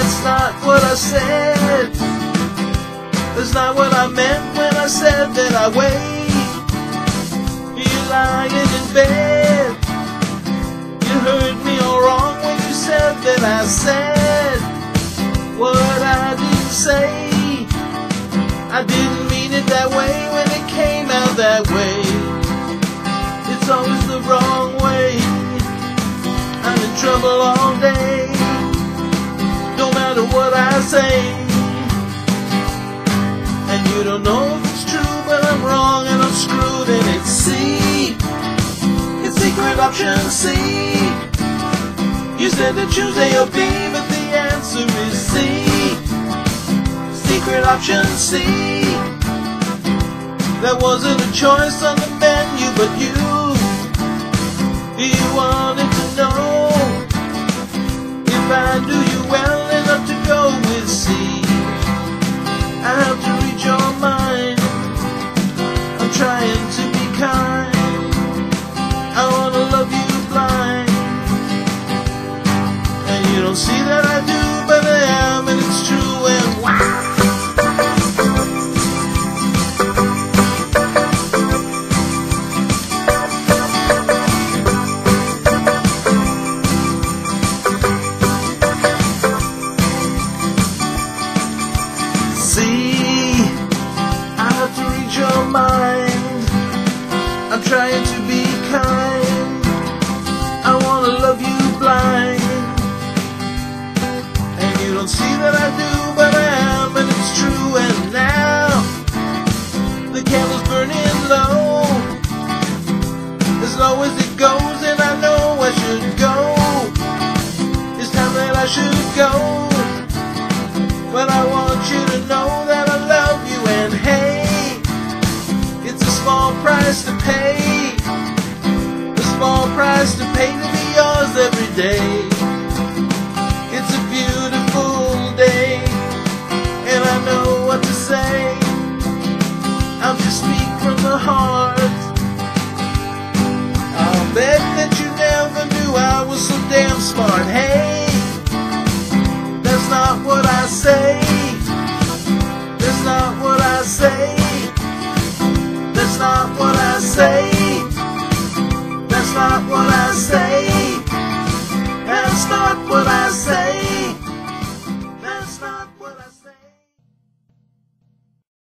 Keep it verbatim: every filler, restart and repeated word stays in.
That's not what I said. That's not what I meant when I said that I wait. You're lying in bed. You heard me all wrong when you said that I said what I didn't say. I didn't mean it that way when it came out that way. It's always the wrong way. I'm in trouble all day. No matter what I say. And you don't know if it's true, but I'm wrong and I'm screwed, and it's C. It's secret option C. You said to choose A or B, but the answer is C. Secret option C. There wasn't a choice on the menu, but you, you wanted to know if I do you well enough to go with C. I have to read your mind. I'm trying to be kind. I wanna love you blind. And you don't see that I do, but I am, and it's true, and wow. See, I have to read your mind. I'm trying to be kind. I wanna love you blind. And you don't see that I do, but I am, and it's true. And now the candle's burning low, as low as it goes, and I know I should go. It's time that I should go. But I want you to know that I love you, and hey, it's a small price to pay. A small price to pay to be yours every day.